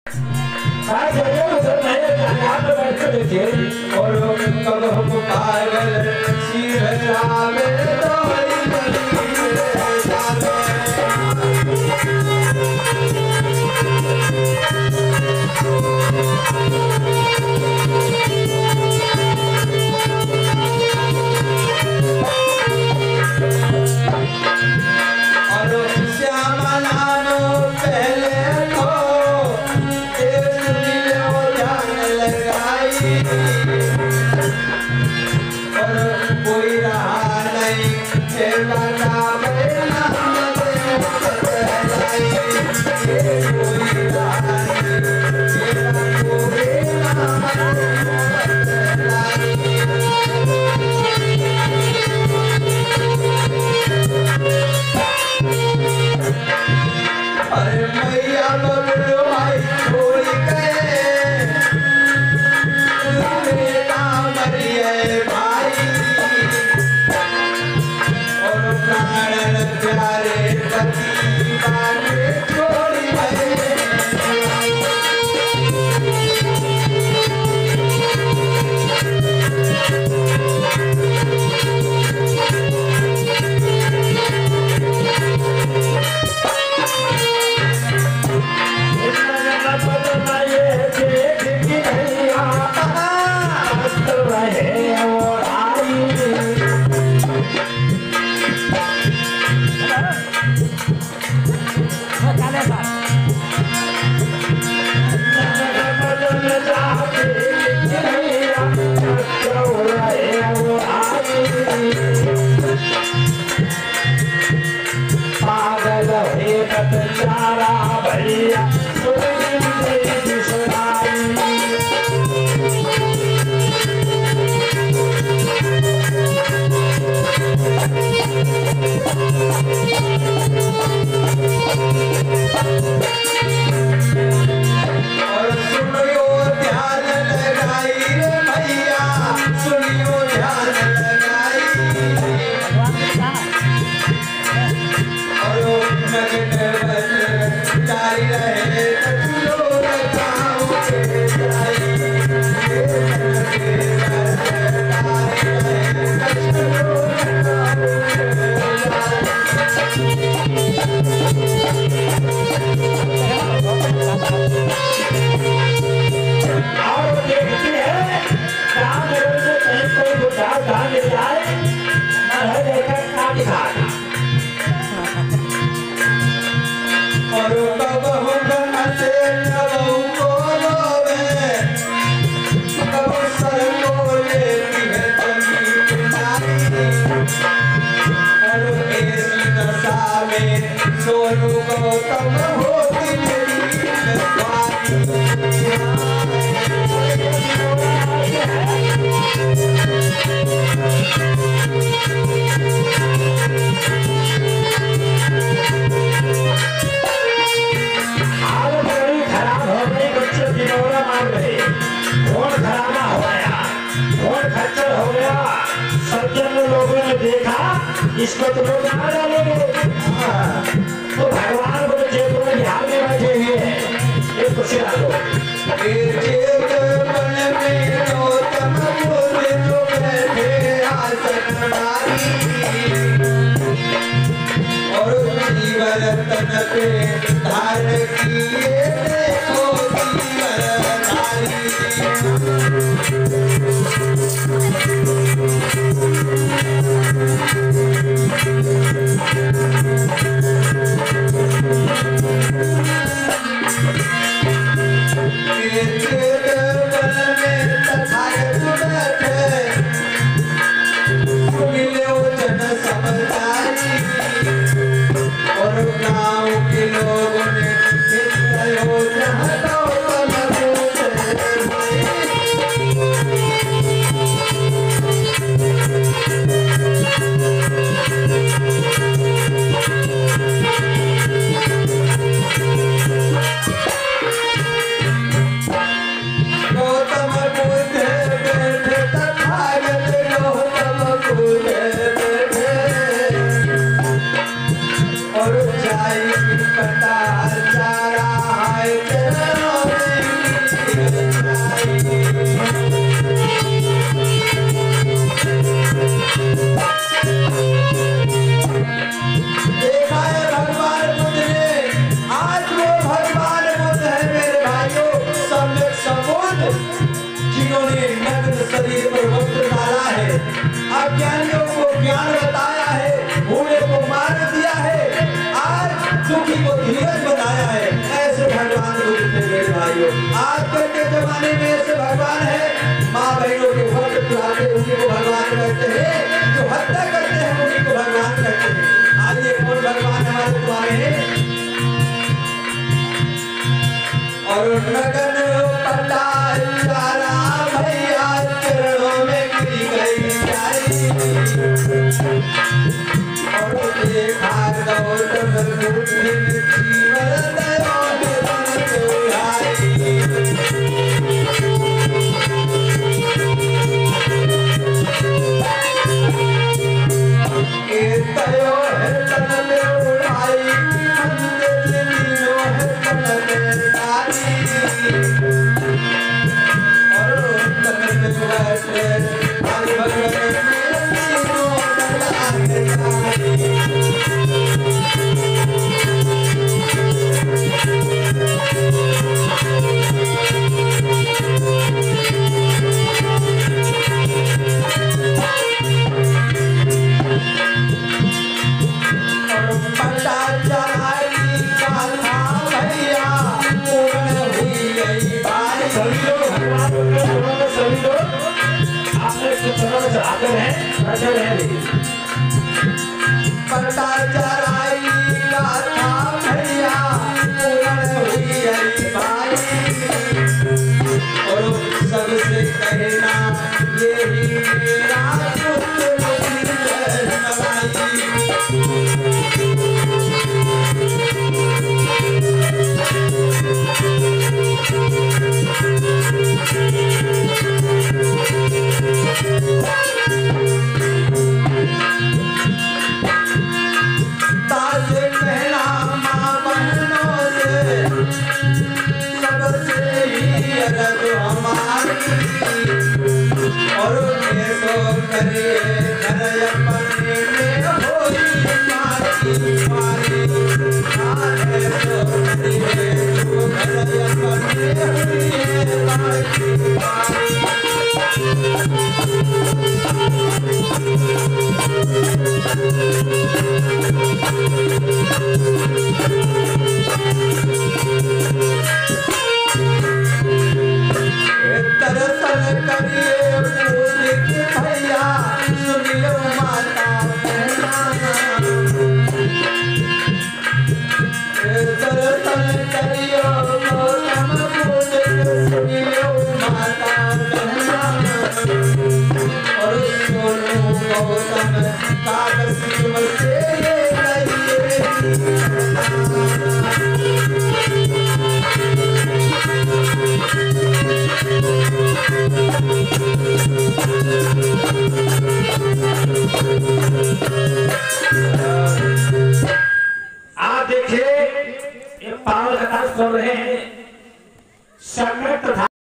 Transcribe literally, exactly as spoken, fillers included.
और कब हम पागल सिर रामे इसको तो लोग ना डालेंगे। तो भगवान को जेब में ध्यान में बैठे हुए हैं, ये कुछ डालो। जेब मन में तो तम बोले तो बैठे आसनवारी और जीवन तन पे धार किए देखो जीवन धारी। भाइयों आजकल के जमाने में ऐसे भगवान है माँ बहनों के भक्त चुराते उन्हीं को भगवान कहते हैं, जो हत्या करते हैं उन्हीं को भगवान कहते हैं। आज ये कौन भगवान हमारे तुम्हारे हैं? और नगन पटाल चारा भैया चरणों में गिरी गई प्यारी, और देखा गौतम बुद्ध जीवन दया तयो है तन में उड़ाई मंदिर लीनो है तन में तारी, और तन में बैठे हरि भगवान लीनो पता चलाई गाथा भैया पूर्ण हुई हरि भाई, और सबसे कहना यही मेरा पुत्र और ऐसो करिए घर अपने में होई मारी मारी, ऐसो करिए जो घर अपने होई मारी मारी। दर्शन करिए भैया सुनियो माता दर्शन करियो गौतम बुद्ध सुनियो माता, और सुनो गौतम कागज से Uh...